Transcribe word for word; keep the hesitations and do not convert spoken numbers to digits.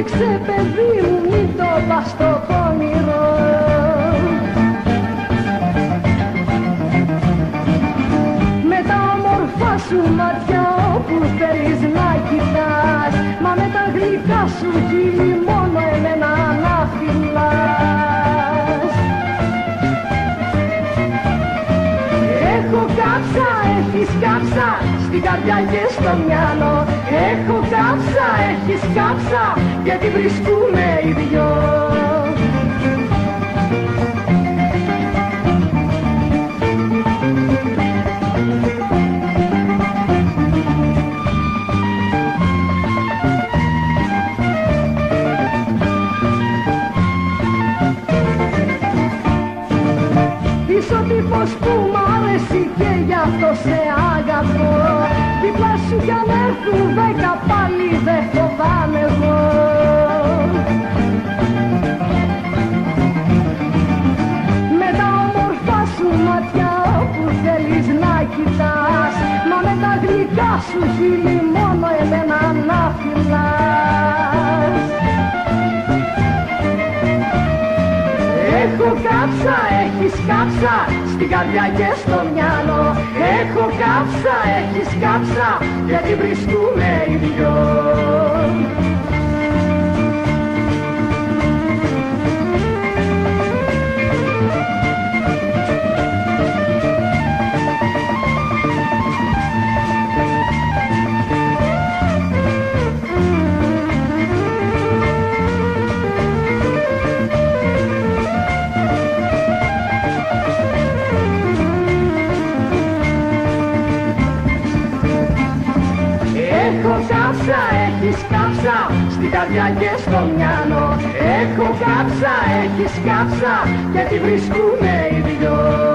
Πρόσεξε παιδί μου, μην το πας στο πόνιρο. Με τα όμορφα σου μάτια όπου θέλεις να κοιτάς, μα με τα γλυκά σου χείλη μόνο εμένα να φυλάς. Έχω κάψα, έχεις κάψα, στην καρδιά και στο μυαλό. Έχω κάψα, έχεις κάψα, γιατί βρισκούμε οι δυο. Είσαι ο τύπος που μ' αρέσει και γι' αυτό σε αγαπώ. Δίπλα σου κι αν έρθουν δέκα πάλι δε φοβάμαι εγώ. Με τα όμορφα σου μάτια όπου θέλεις να κοιτάς, μα με τα γλυκά σου χείλη μόνο εμένα να φυλάς. Έχω κάψα, έχεις κάψα, στην καρδιά και στο μυαλό. Έχω κάψα, έχεις κάψα, γιατί βρισκούμε οι δυο. Έχω κάψα, έχεις κάψα, στην καρδιά και στο μυαλό. Έχω κάψα, έχεις κάψα, γιατί βρισκούμε οι δυο.